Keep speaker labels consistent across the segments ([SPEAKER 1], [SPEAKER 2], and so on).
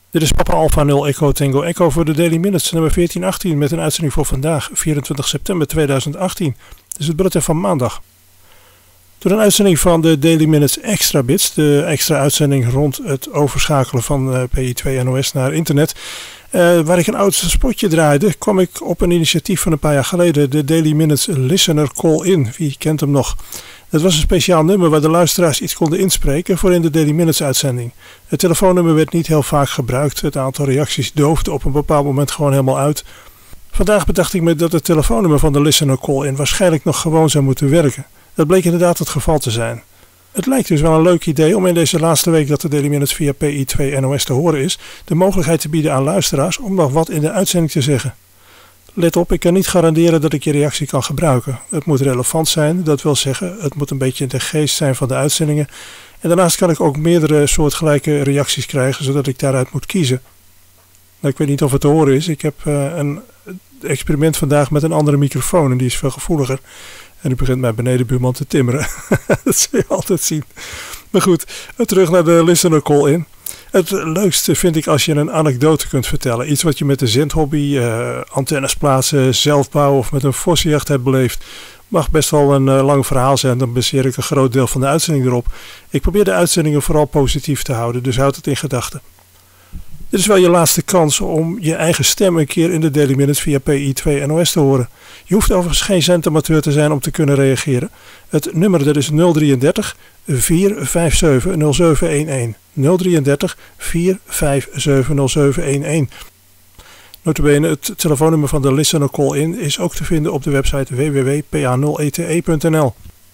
[SPEAKER 1] Dit is Papa Alpha 0 Echo Tango Echo voor de Daily Minutes nummer 1418 met een uitzending voor vandaag, 24 september 2018. Dit is het bulletin van maandag. Door een uitzending van de Daily Minutes Extra Bits, de extra uitzending rond het overschakelen van PI2 NOS naar internet, waar ik een oud spotje draaide, kwam ik op een initiatief van een paar jaar geleden, de Daily Minutes Listener Call-In. Wie kent hem nog? Dat was een speciaal nummer waar de luisteraars iets konden inspreken voor in de Daily Minutes uitzending. Het telefoonnummer werd niet heel vaak gebruikt. Het aantal reacties doofde op een bepaald moment gewoon helemaal uit. Vandaag bedacht ik me dat het telefoonnummer van de Listener Call-In waarschijnlijk nog gewoon zou moeten werken. Dat bleek inderdaad het geval te zijn. Het lijkt dus wel een leuk idee om in deze laatste week dat de Daily Minutes via PI2 NOS te horen is, de mogelijkheid te bieden aan luisteraars om nog wat in de uitzending te zeggen. Let op, ik kan niet garanderen dat ik je reactie kan gebruiken. Het moet relevant zijn, dat wil zeggen, het moet een beetje in de geest zijn van de uitzendingen. En daarnaast kan ik ook meerdere soortgelijke reacties krijgen, zodat ik daaruit moet kiezen. Nou, ik weet niet of het te horen is. Ik heb een experiment vandaag met een andere microfoon en die is veel gevoeliger. En nu begint mijn benedenbuurman te timmeren. Dat zul je altijd zien. Maar goed, terug naar de listener call-in. Het leukste vind ik als je een anekdote kunt vertellen. Iets wat je met de zendhobby, antennes plaatsen, zelf bouwen of met een vossenjacht hebt beleefd. Mag best wel een lang verhaal zijn, dan baseer ik een groot deel van de uitzending erop. Ik probeer de uitzendingen vooral positief te houden, dus houd het in gedachten. Dit is wel je laatste kans om je eigen stem een keer in de Daily Minutes via PI2 NOS te horen. Je hoeft overigens geen zendamateur te zijn om te kunnen reageren. Het nummer dat is 033 457 0711. 033 457 0711. Notabene, het telefoonnummer van de Listener Call-In is ook te vinden op de website www.pa0ete.nl.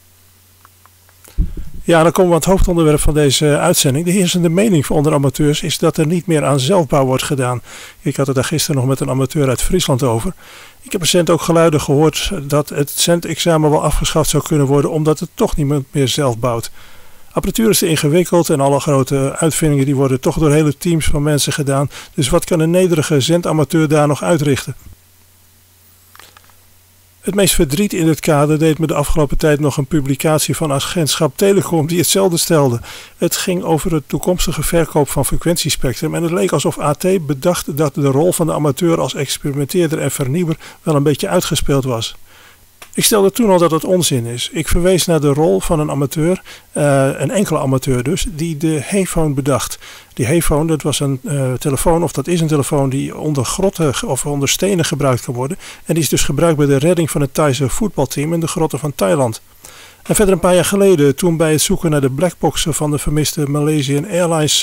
[SPEAKER 1] Ja, dan komen we aan het hoofdonderwerp van deze uitzending. De heersende mening van onder amateurs is dat er niet meer aan zelfbouw wordt gedaan. Ik had het daar gisteren nog met een amateur uit Friesland over. Ik heb recent ook geluiden gehoord dat het zendexamen wel afgeschaft zou kunnen worden omdat het toch niemand meer zelf bouwt. Apparatuur is te ingewikkeld en alle grote uitvindingen die worden toch door hele teams van mensen gedaan. Dus wat kan een nederige zendamateur daar nog uitrichten? Het meest verdriet in het kader deed me de afgelopen tijd nog een publicatie van agentschap Telecom die hetzelfde stelde. Het ging over het toekomstige verkoop van frequentiespectrum en het leek alsof AT bedacht dat de rol van de amateur als experimenteerder en vernieuwer wel een beetje uitgespeeld was. Ik stelde toen al dat het onzin is. Ik verwees naar de rol van een amateur, een enkele amateur dus, die de Hayphone bedacht. Die Hayphone, dat was een telefoon, of dat is een telefoon die onder grotten of onder stenen gebruikt kan worden. En die is dus gebruikt bij de redding van het Thaise voetbalteam in de grotten van Thailand. En verder een paar jaar geleden, toen bij het zoeken naar de blackboxen van de vermiste Malaysian Airlines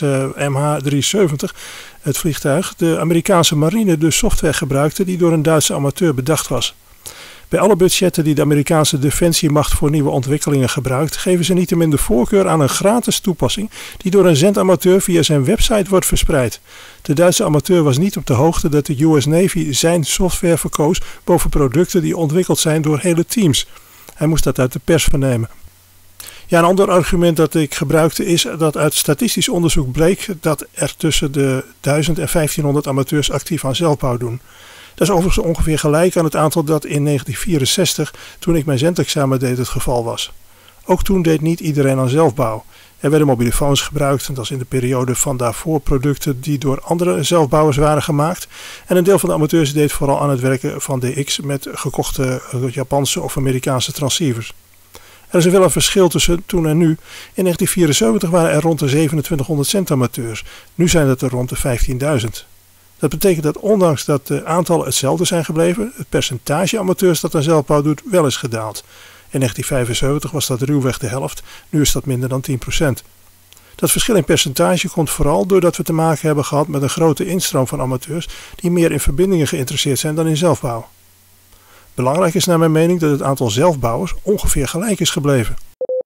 [SPEAKER 1] MH370, het vliegtuig, de Amerikaanse marine de software gebruikte die door een Duitse amateur bedacht was. Bij alle budgetten die de Amerikaanse defensiemacht voor nieuwe ontwikkelingen gebruikt, geven ze niettemin de voorkeur aan een gratis toepassing die door een zendamateur via zijn website wordt verspreid. De Duitse amateur was niet op de hoogte dat de US Navy zijn software verkoos boven producten die ontwikkeld zijn door hele teams. Hij moest dat uit de pers vernemen. Ja, een ander argument dat ik gebruikte is dat uit statistisch onderzoek bleek dat er tussen de 1000 en 1500 amateurs actief aan zelfbouw doen. Dat is overigens ongeveer gelijk aan het aantal dat in 1964, toen ik mijn zendexamen deed, het geval was. Ook toen deed niet iedereen aan zelfbouw. Er werden mobielefoons gebruikt, en dat is in de periode van daarvoor producten die door andere zelfbouwers waren gemaakt. En een deel van de amateurs deed vooral aan het werken van DX met gekochte Japanse of Amerikaanse transceivers. Er is wel een verschil tussen toen en nu. In 1974 waren er rond de 2700 zentamateurs. Nu zijn het er rond de 15.000. Dat betekent dat ondanks dat de aantallen hetzelfde zijn gebleven, het percentage amateurs dat aan zelfbouw doet wel is gedaald. In 1975 was dat ruwweg de helft, nu is dat minder dan 10%. Dat verschil in percentage komt vooral doordat we te maken hebben gehad met een grote instroom van amateurs die meer in verbindingen geïnteresseerd zijn dan in zelfbouw. Belangrijk is naar mijn mening dat het aantal zelfbouwers ongeveer gelijk is gebleven.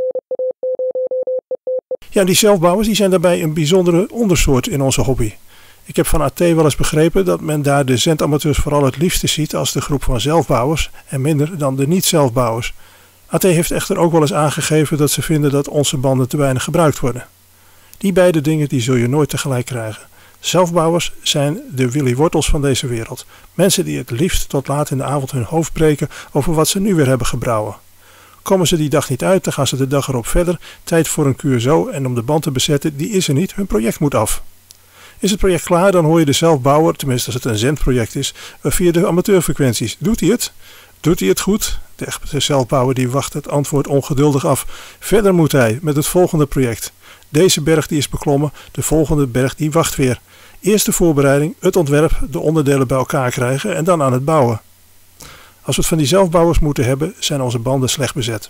[SPEAKER 1] Ja, die zelfbouwers die zijn daarbij een bijzondere ondersoort in onze hobby. Ik heb van AT wel eens begrepen dat men daar de zendamateurs vooral het liefste ziet als de groep van zelfbouwers en minder dan de niet-zelfbouwers. AT heeft echter ook wel eens aangegeven dat ze vinden dat onze banden te weinig gebruikt worden. Die beide dingen die zul je nooit tegelijk krijgen. Zelfbouwers zijn de Willy Wortels van deze wereld. Mensen die het liefst tot laat in de avond hun hoofd breken over wat ze nu weer hebben gebrouwen. Komen ze die dag niet uit, dan gaan ze de dag erop verder. Tijd voor een QSO en om de band te bezetten, die is er niet. Hun project moet af. Is het project klaar, dan hoor je de zelfbouwer, tenminste als het een zendproject is, via de amateurfrequenties. Doet hij het? Doet hij het goed? De echte zelfbouwer die wacht het antwoord ongeduldig af. Verder moet hij met het volgende project. Deze berg die is beklommen, de volgende berg die wacht weer. Eerst de voorbereiding, het ontwerp, de onderdelen bij elkaar krijgen en dan aan het bouwen. Als we het van die zelfbouwers moeten hebben, zijn onze banden slecht bezet.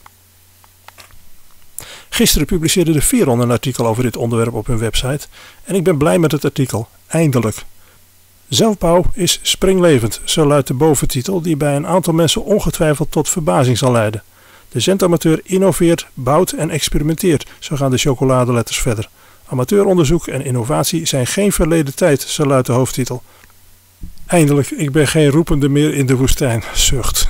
[SPEAKER 1] Gisteren publiceerde de Veron een artikel over dit onderwerp op hun website en ik ben blij met het artikel. Eindelijk. Zelfbouw is springlevend, zo luidt de boventitel die bij een aantal mensen ongetwijfeld tot verbazing zal leiden. De zendamateur innoveert, bouwt en experimenteert, zo gaan de chocoladeletters verder. Amateuronderzoek en innovatie zijn geen verleden tijd, zo luidt de hoofdtitel. Eindelijk, ik ben geen roepende meer in de woestijn, zucht.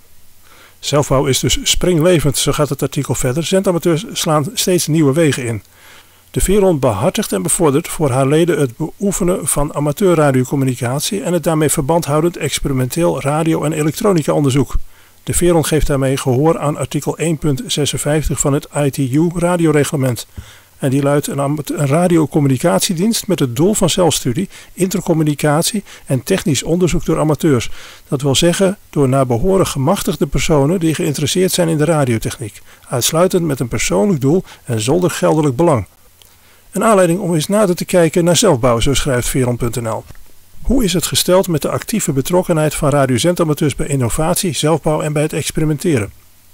[SPEAKER 1] Zelfbouw is dus springlevend, zo gaat het artikel verder. Zendamateurs slaan steeds nieuwe wegen in. De Veron behartigt en bevordert voor haar leden het beoefenen van amateurradiocommunicatie en het daarmee verband houdend experimenteel radio- en elektronica-onderzoek. De Veron geeft daarmee gehoor aan artikel 1.56 van het ITU-radioreglement. En die luidt een radiocommunicatiedienst met het doel van zelfstudie, intercommunicatie en technisch onderzoek door amateurs. Dat wil zeggen door naar behoren gemachtigde personen die geïnteresseerd zijn in de radiotechniek. Uitsluitend met een persoonlijk doel en zonder geldelijk belang. Een aanleiding om eens nader te kijken naar zelfbouw, zo schrijft Veron.nl. Hoe is het gesteld met de actieve betrokkenheid van radiozendamateurs bij innovatie, zelfbouw en bij het experimenteren?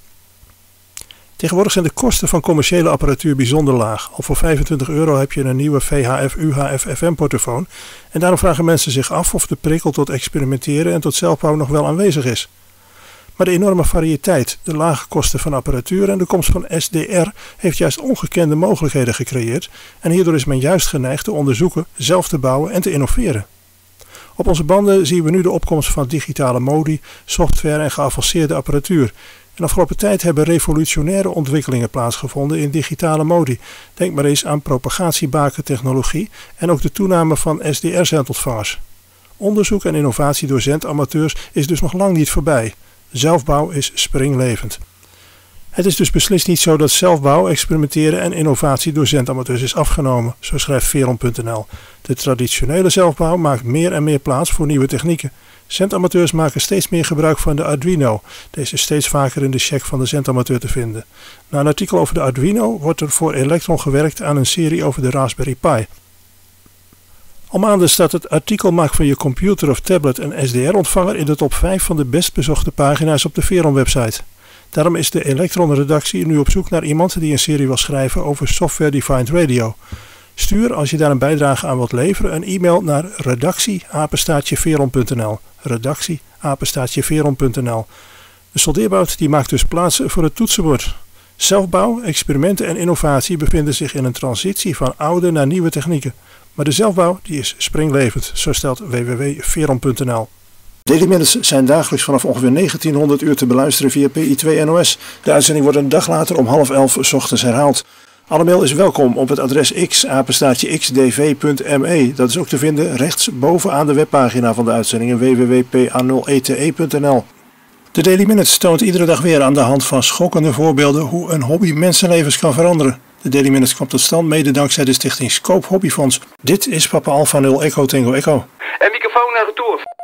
[SPEAKER 1] Tegenwoordig zijn de kosten van commerciële apparatuur bijzonder laag. Al voor €25 heb je een nieuwe VHF, UHF, FM-portofoon en daarom vragen mensen zich af of de prikkel tot experimenteren en tot zelfbouw nog wel aanwezig is. Maar de enorme variëteit, de lage kosten van apparatuur en de komst van SDR heeft juist ongekende mogelijkheden gecreëerd en hierdoor is men juist geneigd te onderzoeken, zelf te bouwen en te innoveren. Op onze banden zien we nu de opkomst van digitale modi, software en geavanceerde apparatuur. In de afgelopen tijd hebben revolutionaire ontwikkelingen plaatsgevonden in digitale modi. Denk maar eens aan propagatiebakentechnologie en ook de toename van SDR-zendontvangers. Onderzoek en innovatie door zendamateurs is dus nog lang niet voorbij. Zelfbouw is springlevend. Het is dus beslist niet zo dat zelfbouw, experimenteren en innovatie door zendamateurs is afgenomen, zo schrijft Veron.nl. De traditionele zelfbouw maakt meer en meer plaats voor nieuwe technieken. Zendamateurs maken steeds meer gebruik van de Arduino. Deze is steeds vaker in de check van de zendamateur te vinden. Na een artikel over de Arduino wordt er voor Electron gewerkt aan een serie over de Raspberry Pi. Al maanden staat het artikel maak van je computer of tablet een SDR-ontvanger in de top 5 van de best bezochte pagina's op de Veron-website. Daarom is de Electron-redactie nu op zoek naar iemand die een serie wil schrijven over software-defined radio. Stuur, als je daar een bijdrage aan wilt leveren, een e-mail naar redactie@veron.nl. redactie@veron.nl. De soldeerbout die maakt dus plaats voor het toetsenbord. Zelfbouw, experimenten en innovatie bevinden zich in een transitie van oude naar nieuwe technieken. Maar de zelfbouw die is springlevend, zo stelt www.veron.nl. Daily Minutes zijn dagelijks vanaf ongeveer 1900 uur te beluisteren via PI2 NOS. De uitzending wordt een dag later om 10:30 's ochtends herhaald. Alle mail is welkom op het adres x@xdv.me. Dat is ook te vinden rechts bovenaan de webpagina van de uitzendingen www.pa0ete.nl. De Daily Minutes toont iedere dag weer aan de hand van schokkende voorbeelden hoe een hobby mensenlevens kan veranderen. De Daily Minutes komt tot stand mede dankzij de stichting Scope Hobbyfonds. Dit is Papa Alpha 0 Echo Tango Echo.
[SPEAKER 2] En microfoon naar retour.